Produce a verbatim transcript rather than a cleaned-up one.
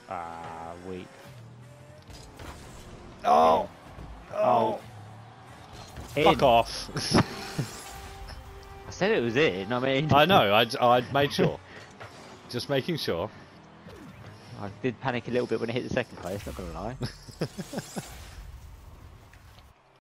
Ah, weak. Oh! Oh. Fuck off. I said it was in, I mean... I know, I, I made sure. Just making sure. I did panic a little bit when it hit the second place, not gonna lie.